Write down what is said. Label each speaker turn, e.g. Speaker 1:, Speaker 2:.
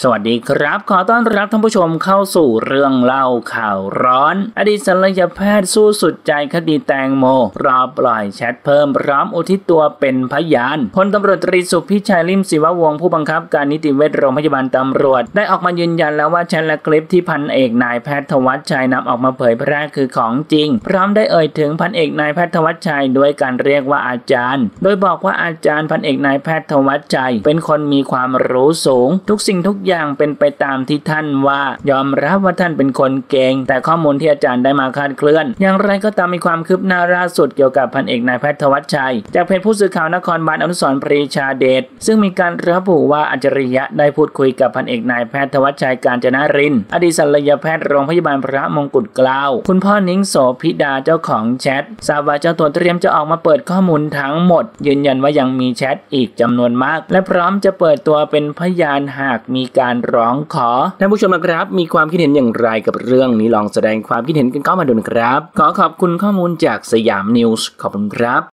Speaker 1: สวัสดีครับขอต้อนรับท่านผู้ชมเข้าสู่เรื่องเล่าข่าวร้อนอดีตศัลยแพทย์สู้สุดใจคดีแตงโมรอปล่อยแชทเพิ่มพร้อมอุทิศตัวเป็นพยานพลตำรวจตรีสุพิชัยลิ่มศิววงศ์ผู้บังคับการนิติเวชโรงพยาบาลตำรวจได้ออกมายืนยันแล้วว่าแชทและคลิปที่พันเอกนายแพทย์ธวัชชัยนำออกมาเผยแพร่คือของจริงพร้อมได้เอ่ยถึงพันเอกนายแพทย์ธวัชชัยด้วยการเรียกว่าอาจารย์โดยบอกว่าอาจารย์พันเอกนายแพทย์ธวัชชัยเป็นคนมีความรู้สูงทุกสิ่งทุกอย่างเป็นไปตามที่ท่านว่ายอมรับว่าท่านเป็นคนเก่งแต่ข้อมูลที่อาจารย์ได้มาคลาดเคลื่อนอย่างไรก็ตามมีความคืบหน้าล่าสุดเกี่ยวกับพันเอกนายแพทย์ธวัชชัยจากเพจผู้สื่อข่าวนครบาลอนุสรณ์ปรีชาเดชซึ่งมีการระบุว่าอัจฉริยะได้พูดคุยกับพันเอกนายแพทย์ธวัชชัยกาญจนรินทร์อดีตศัลยแพทย์โรงพยาบาลพระมงกุฎเกล้าคุณพ่อนิ้งโสภิดาเจ้าของแชททราบว่าเจ้าตัวเตรียมจะออกมาเปิดข้อมูลทั้งหมดยืนยันว่ายังมีแชทอีกจำนวนมากและพร้อมจะเปิดตัวเป็นพยานหากมีการร้องขอท่านผู้ชมนะครับมีความคิดเห็นอย่างไรกับเรื่องนี้ลองแสดงความคิดเห็นกันเข้ามาดูนะครับขอขอบคุณข้อมูลจากสยามนิวส์ขอบคุณครับ